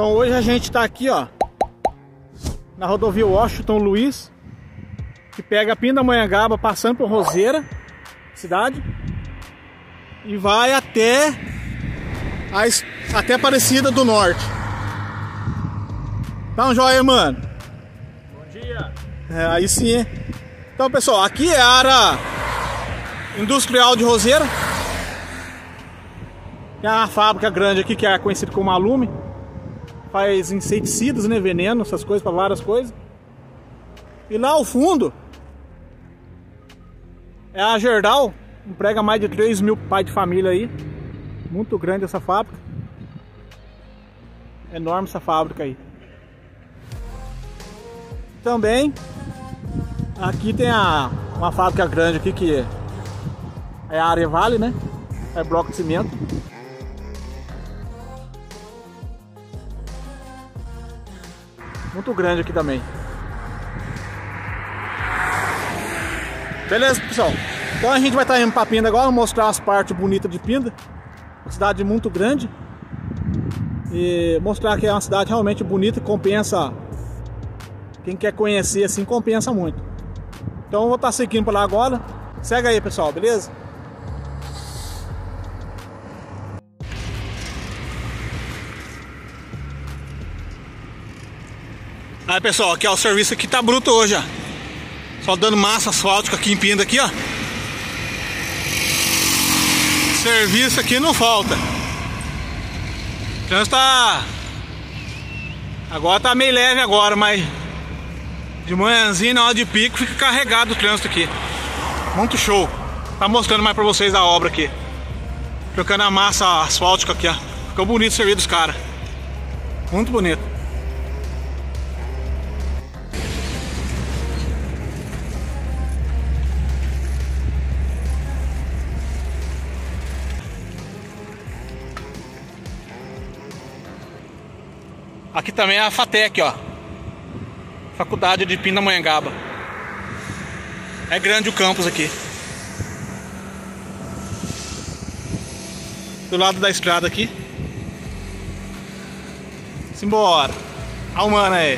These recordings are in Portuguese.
Então hoje a gente está aqui, ó, na rodovia Washington Luiz, que pega Pindamonhangaba, passando por Roseira, cidade, e vai até Aparecida do Norte. Tá um joia, mano? Bom dia. Aí sim, hein? Então, pessoal, aqui é a área industrial de Roseira. Tem uma fábrica grande aqui que é conhecida como Alume. Faz inseticidas, né? Veneno, essas coisas, para várias coisas. E lá ao fundo é a Gerdau, emprega mais de 3 mil pais de família aí. Muito grande essa fábrica. Enorme essa fábrica aí. Também aqui tem uma fábrica grande aqui que é a Arevale, né? É bloco de cimento. Muito grande aqui também. Beleza, pessoal? Então a gente vai estar indo para Pinda agora, mostrar as partes bonitas de Pinda. Uma cidade muito grande. E mostrar que é uma cidade realmente bonita e compensa. Quem quer conhecer assim, compensa muito. Então eu vou estar seguindo para lá agora. Segue aí, pessoal, beleza? Aí, pessoal, aqui ó, o serviço aqui tá bruto hoje, ó. Só dando massa asfáltica aqui em Pinda aqui, ó. Serviço aqui não falta. O trânsito tá... Agora tá meio leve agora, mas de manhãzinha, na hora de pico, fica carregado o trânsito aqui. Muito show. Tá mostrando mais pra vocês a obra aqui. Trocando a massa asfáltica aqui, ó. Ficou bonito o serviço dos caras. Muito bonito. Aqui também é a FATEC, ó. Faculdade de Pindamonhangaba. É grande o campus aqui. Do lado da estrada aqui. Simbora. A humana aí.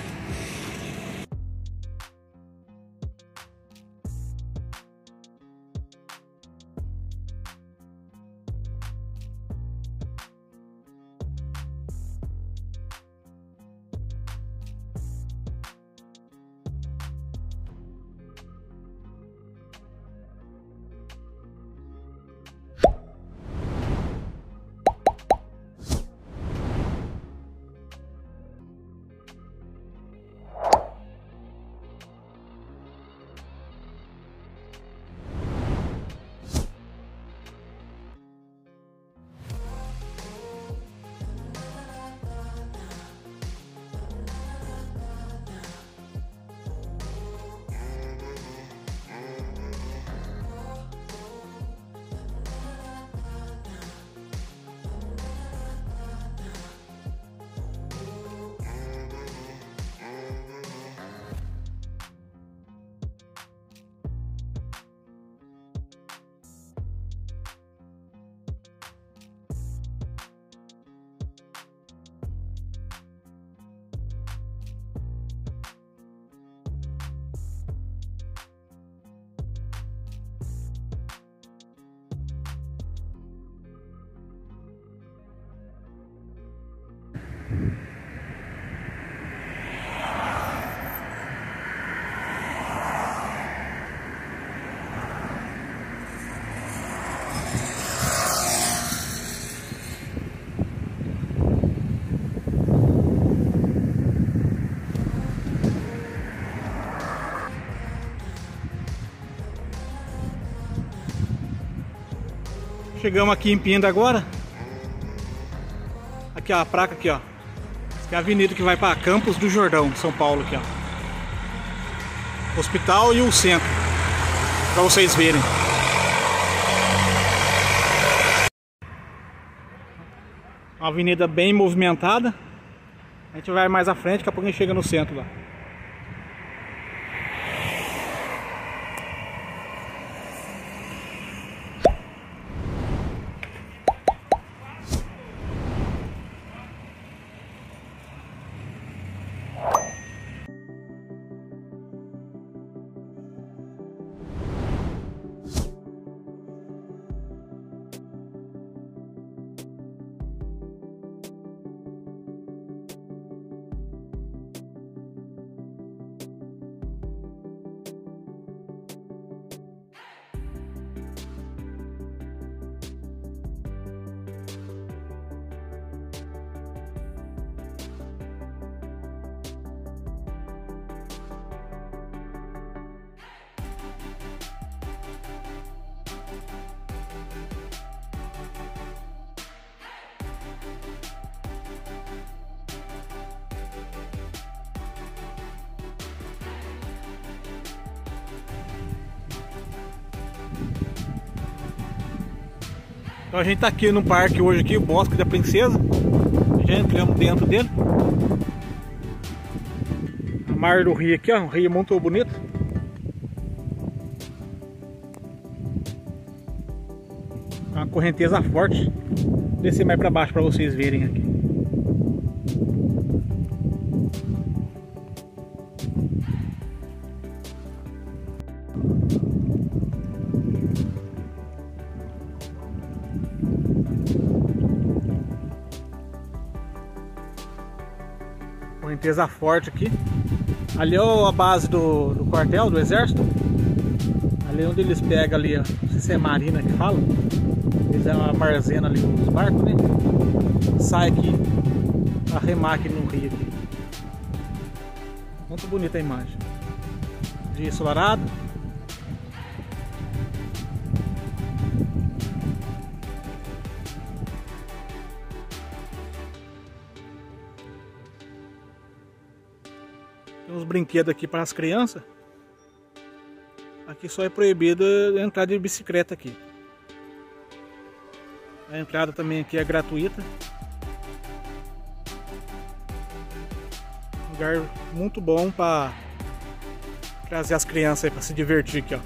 Chegamos aqui em Pinda agora. Aqui ó, a placa aqui ó. Essa aqui é a avenida que vai para Campos do Jordão, São Paulo aqui ó. Hospital e o centro. Para vocês verem. Uma avenida bem movimentada. A gente vai mais à frente, daqui a pouco a gente chega no centro lá. Então a gente tá aqui no parque hoje aqui, o Bosque da Princesa. Já entramos dentro dele. A mar do rio aqui, ó, um rio muito bonito. Uma correnteza forte. Vou descer mais para baixo para vocês verem aqui. Correnteza forte aqui. Ali é a base do quartel do exército. Ali onde eles pegam ali, ó, não sei se é marina que fala. Eles armazenam ali os barcos, né? Sai aqui pra remar aqui no rio aqui. Muito bonita a imagem. Dia ensolarado. Tem uns brinquedos aqui para as crianças. Aqui só é proibido entrar de bicicleta aqui. A entrada também aqui é gratuita. Um lugar muito bom para trazer as crianças aí para se divertir aqui, ó.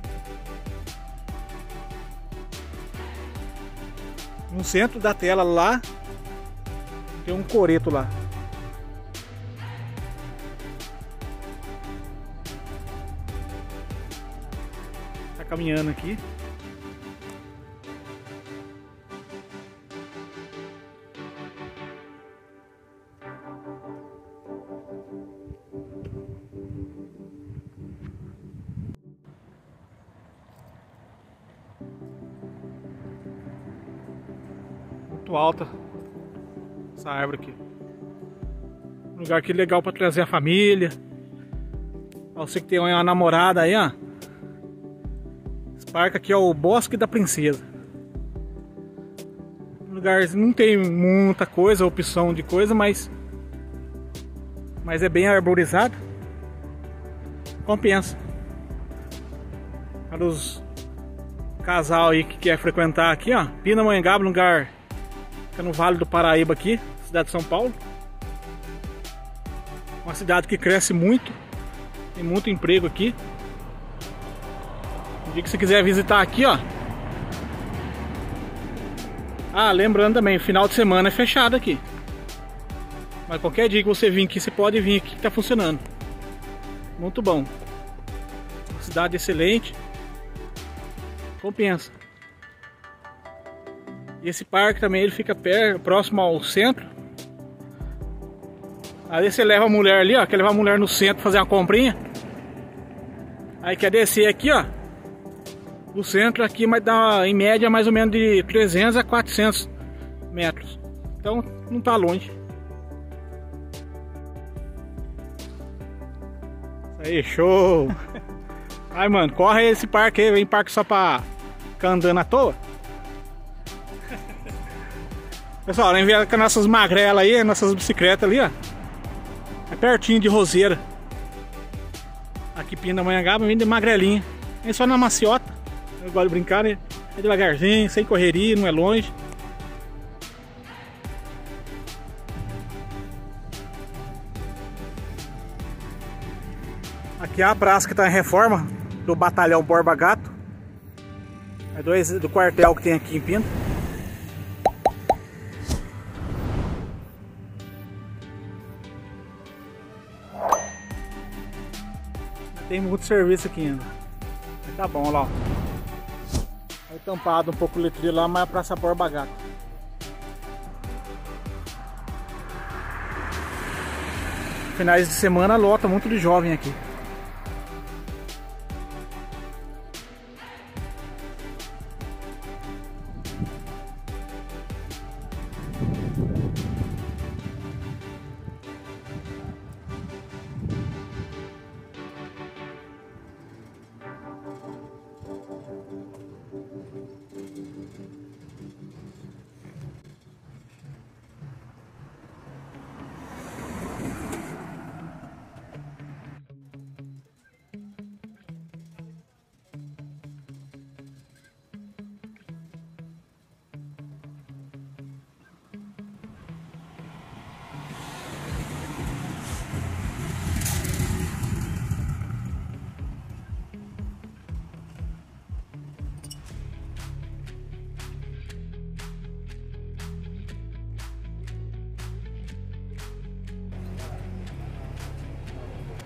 No centro da tela lá tem um coreto lá. Tá caminhando aqui. Muito alta essa árvore aqui. Um lugar aqui legal para trazer a família. Você que tem uma namorada aí, ó. Esse parque aqui é o Bosque da Princesa. Um lugar não tem muita coisa, opção de coisa, mas é bem arborizado. Compensa. Para os casal aí que quer frequentar aqui, ó. Pindamonhangaba, lugar fica no Vale do Paraíba aqui, cidade de São Paulo. Uma cidade que cresce muito, tem muito emprego aqui. No dia que você quiser visitar aqui, ó. Ah, lembrando também, final de semana é fechado aqui. Mas qualquer dia que você vir aqui, você pode vir aqui que tá funcionando. Muito bom. Uma cidade excelente. Compensa. E esse parque também ele fica próximo ao centro. Aí você leva a mulher ali, ó, quer levar a mulher no centro fazer uma comprinha. Aí quer descer aqui, ó. O centro aqui vai dar em média mais ou menos de 300 a 400 metros. Então não tá longe. Isso aí, show! Ai, mano, corre aí esse parque aí, vem parque só pra ficar andando à toa. Pessoal, vem ver com nossas magrelas aí, nossas bicicletas ali, ó. É pertinho de Roseira. Aqui Pindamonhangaba, vem de magrelinha. Vem só na maciota. Eu gosto de brincar, né? É devagarzinho, sem correria, não é longe. Aqui é a praça que está em reforma do batalhão Borba Gato. É do quartel que tem aqui em Pinda. Tem muito serviço aqui ainda. Mas tá bom, olha lá. Aí tampado um pouco o letreiro lá, mas a Praça Borba Gato. Finais de semana lota muito de jovem aqui.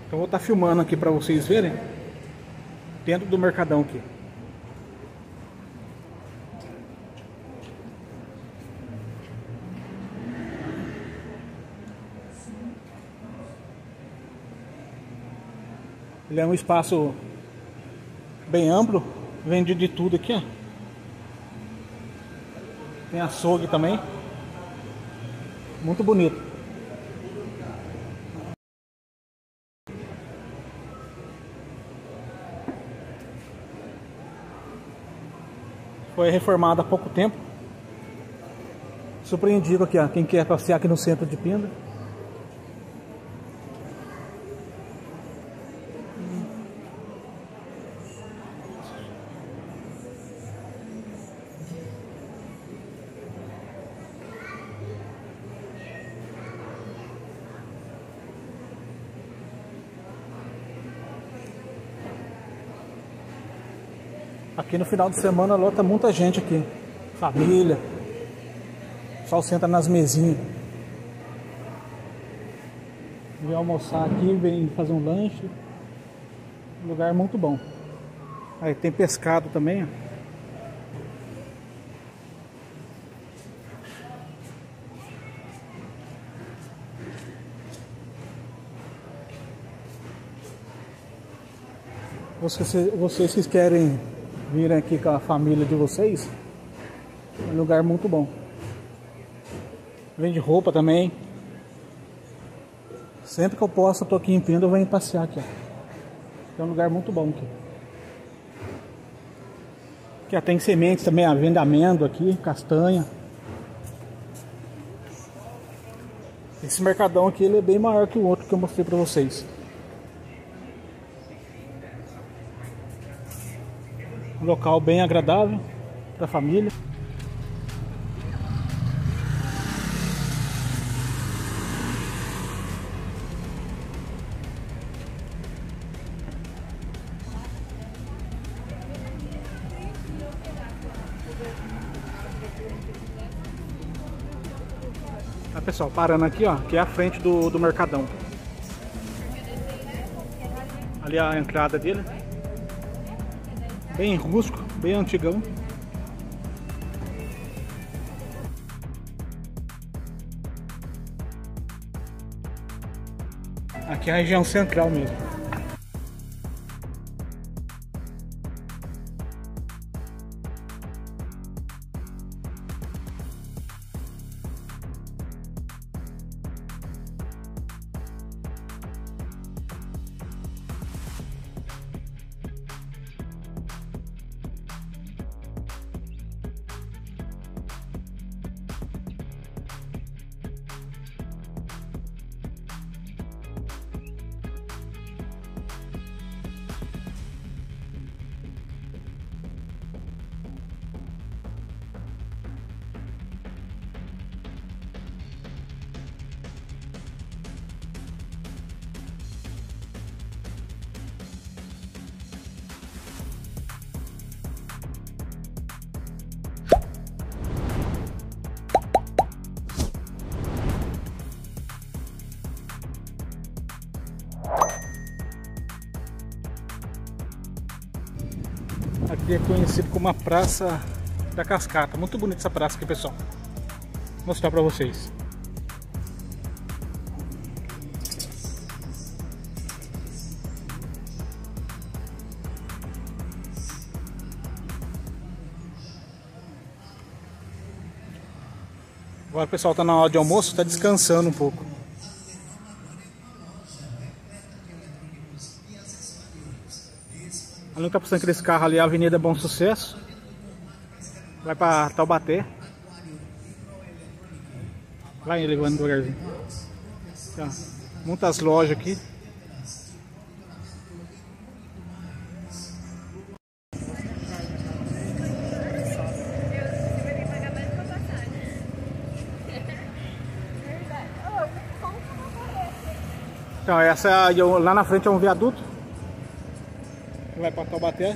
Então vou estar filmando aqui para vocês verem dentro do mercadão aqui. Ele é um espaço bem amplo, vende de tudo aqui, ó. Tem açougue também. Muito bonito. Foi reformado há pouco tempo. Surpreendido aqui, ó, quem quer passear aqui no centro de Pinda. Aqui no final de semana lota muita gente aqui. Família. O pessoal senta nas mesinhas. Vem almoçar aqui, vem fazer um lanche. Um lugar muito bom. Aí tem pescado também, ó. Vocês que querem virem aqui com a família de vocês, é um lugar muito bom. Vende roupa também. Sempre que eu posso, eu tô aqui em Pinda, eu venho passear aqui, ó. É um lugar muito bom aqui. Aqui ó, tem sementes também, ó, vende amêndoa aqui, castanha. Esse mercadão aqui ele é bem maior que o outro que eu mostrei pra vocês. Um local bem agradável para a família. Tá, pessoal, parando aqui, ó, que é a frente do mercadão. Ali é a entrada dele. Bem rústico, bem antigão. Aqui é a região central mesmo. Aqui é conhecido como a Praça da Cascata. Muito bonita essa praça aqui, pessoal. Vou mostrar pra vocês. Agora o pessoal tá na hora de almoço, tá descansando um pouco. Ali não tá passando aquele carro ali, a Avenida Bom Sucesso. Vai pra Taubaté. Vai levando devagarzinho. Então, muitas lojas aqui. Então, essa lá na frente é um viaduto que vai para Taubaté.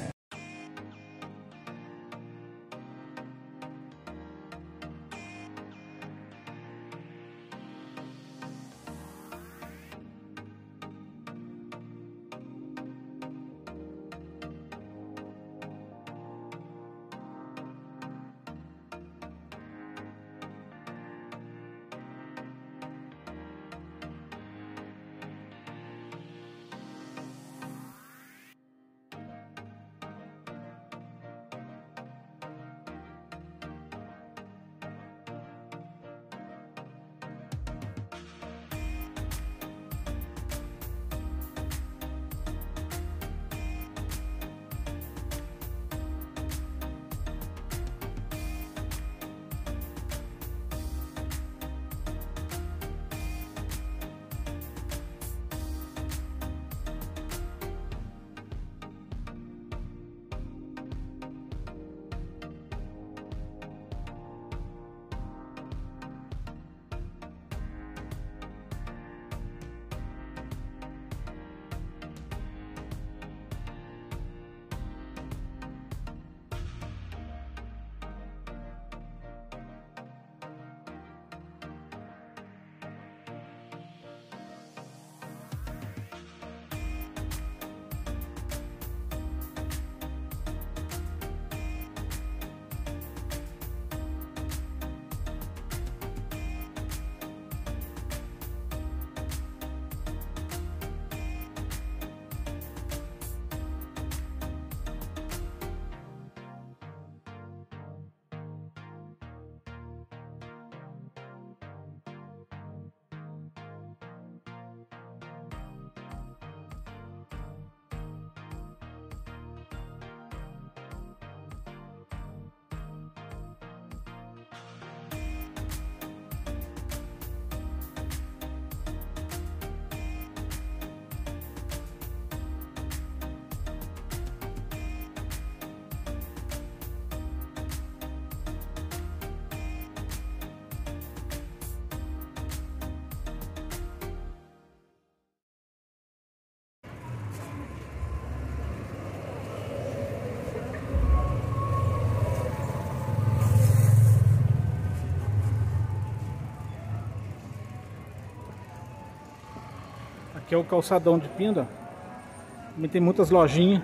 Aqui é o calçadão de Pinda. Também tem muitas lojinhas.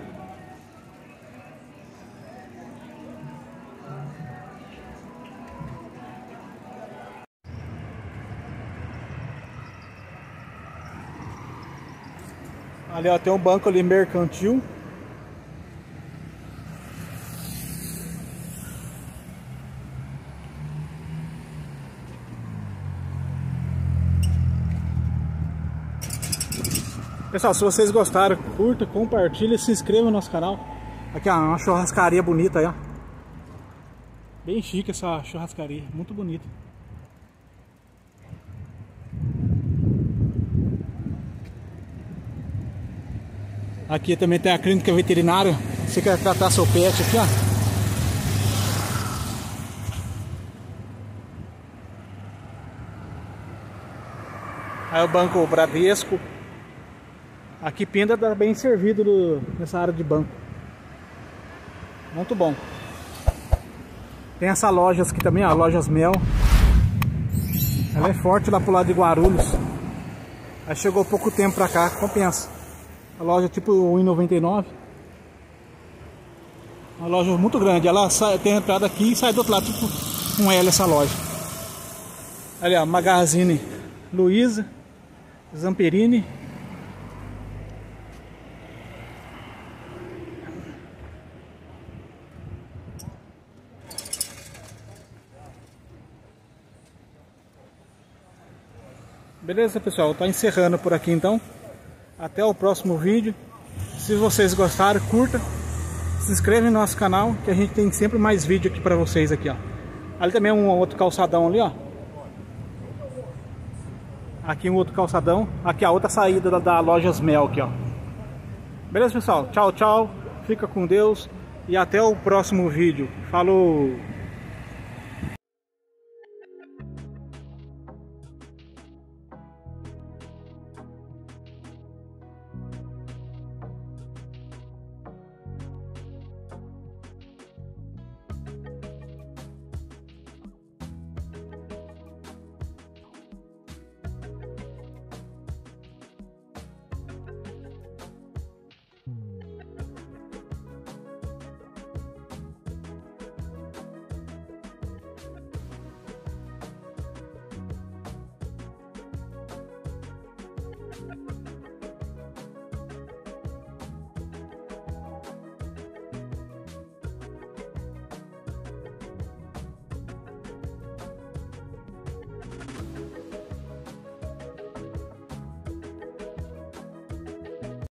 Ali ó, tem um banco ali mercantil. Pessoal, se vocês gostaram, curta, compartilha e se inscreva no nosso canal. Aqui ó, uma churrascaria bonita aí, ó. Bem chique essa churrascaria, muito bonita. Aqui também tem a clínica veterinária. Você quer tratar seu pet aqui, ó. Aí o Banco Bradesco. Aqui Pinda tá bem servido nessa área de banco. Muito bom. Tem essa loja aqui também, ó, Lojas Mel. Ela é forte lá pro lado de Guarulhos. Aí chegou pouco tempo pra cá, compensa. A loja tipo R$1,99. Uma loja muito grande. Ela tem entrada aqui e sai do outro lado, tipo um L essa loja. Ali ó, Magazine Luiza, Zamperini. Beleza, pessoal? Tá encerrando por aqui então. Até o próximo vídeo. Se vocês gostaram, curta. Se inscreve no nosso canal, que a gente tem sempre mais vídeo aqui pra vocês aqui, ó. Ali também um outro calçadão ali, ó. Aqui um outro calçadão. Aqui a outra saída da Lojas Mel aqui, ó. Beleza, pessoal? Tchau, tchau. Fica com Deus. E até o próximo vídeo. Falou!